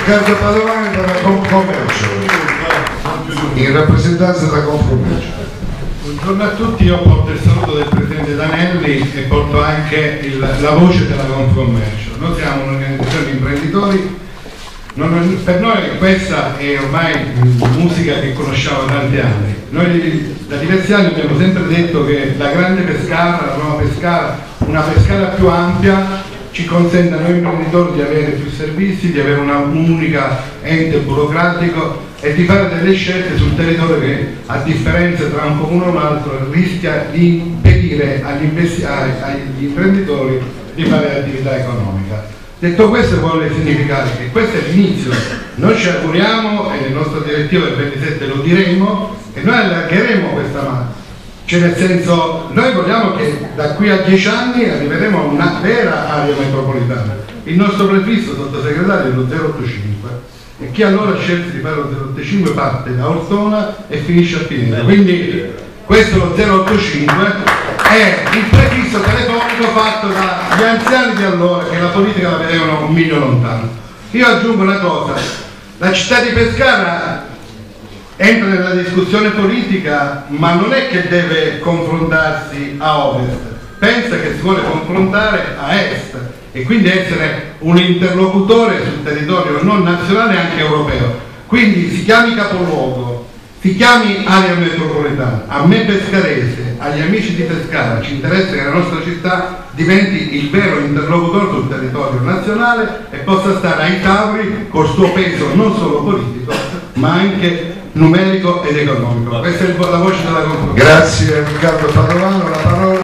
Riccardo Padovani dalla Confcommercio, in rappresentanza della Confcommercio. Buongiorno a tutti, io porto il saluto del Presidente Danelli e porto anche la voce della Confcommercio. Noi siamo un'organizzazione di imprenditori, per noi questa è ormai musica che conosciamo da tanti anni. Noi da diversi anni abbiamo sempre detto che la grande Pescara, la nuova Pescara, una Pescara più ampia, ci consente a noi imprenditori di avere più servizi, di avere un'unica ente burocratico e di fare delle scelte sul territorio che, a differenza tra un comune e un altro, rischia di impedire agli imprenditori di fare attività economica. Detto questo, vuole significare che questo è l'inizio. Noi ci auguriamo, e nel nostro direttivo del 27 lo diremo, che noi allargheremo questa mano. Cioè, nel senso, noi vogliamo che da qui a 10 anni arriveremo a una vera area metropolitana. Il nostro prefisso, sottosegretario, è lo 085 e chi allora ha scelto di fare lo 085 parte da Ortona e finisce a Pineta. Quindi questo è lo 085, è il prefisso telefonico fatto dagli anziani di allora, che la politica la vedevano un miglio lontano. Io aggiungo una cosa: la città di Pescara entra nella discussione politica, ma non è che deve confrontarsi a ovest, pensa che si vuole confrontare a est e quindi essere un interlocutore sul territorio non nazionale, anche europeo. Quindi si chiami capoluogo, si chiami area metropolitana, a me pescarese, agli amici di Pescara ci interessa che la nostra città diventi il vero interlocutore sul territorio nazionale e possa stare ai tavoli col suo peso non solo politico ma anche numerico ed economico. Questa è la voce della Confcommercio. Grazie Riccardo Padovano, la parola